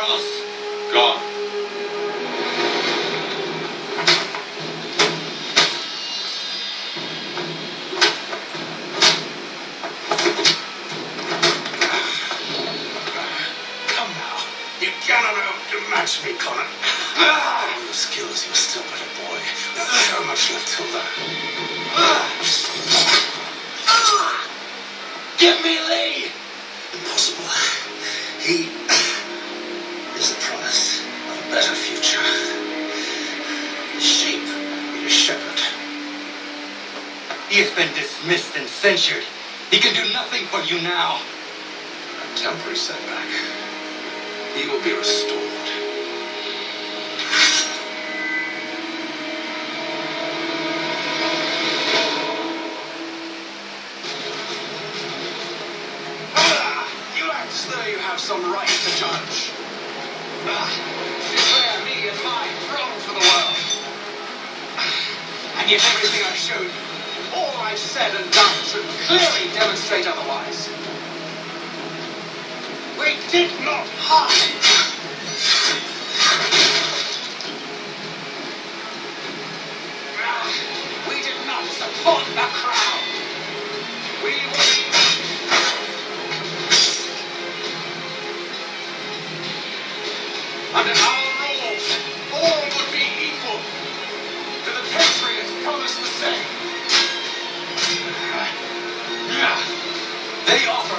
else? Gone. Come now. You cannot hope to match me, Connor. All your skills, you're still but a boy. There's so much left to learn. Give me Lee! Impossible. He is the promise of a better future. Sheep need a shepherd. He has been dismissed and censured. He can do nothing for you now. A temporary setback. He will be restored. You act as though you have some right to judge. Declare me and mine wrong for the world. And yet everything I've showed you, all I've said and done, should clearly demonstrate otherwise. We did not hide. We did not support the crowd. We were... Under our rules, all would be equal. To the patriots promised the same. They offer.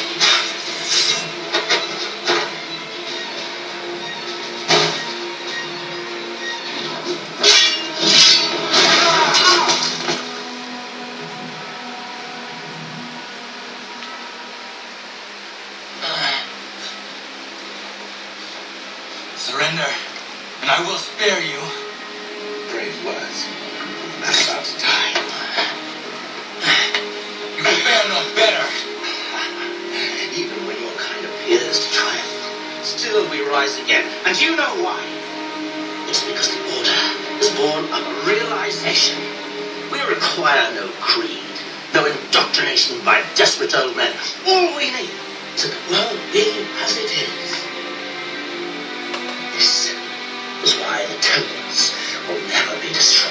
Surrender, and I will spare you. Brave words. I'm about to die. You can bear no better. Even when your kind appears to triumph, still we rise again. And you know why? It's because the Order is born of a realization. We require no creed, no indoctrination by desperate old men. All we need is that the world be as it is. This is why the Templars will never be destroyed.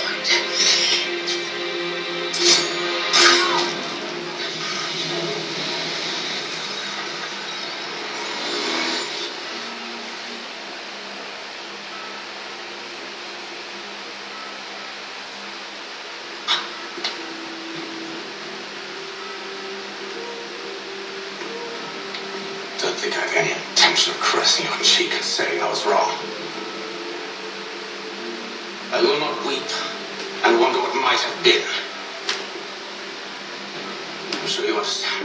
Don't think I have any intention of caressing your cheek and saying I was wrong. I will not weep and wonder what might have been. I'm sure you understand.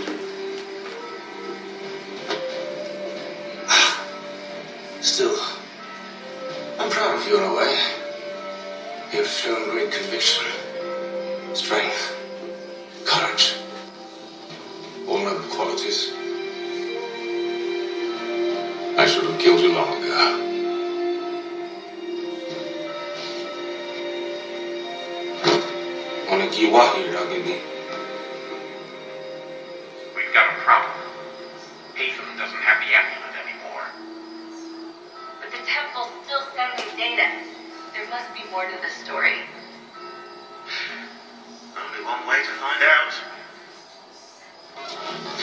Still, I'm proud of you in a way. You've shown great conviction, strength, courage, all noble qualities. I should have killed you long ago. We've got a problem. Hatham doesn't have the amulet anymore. But the temple's still sending data. There must be more to the story. Only one way to find out.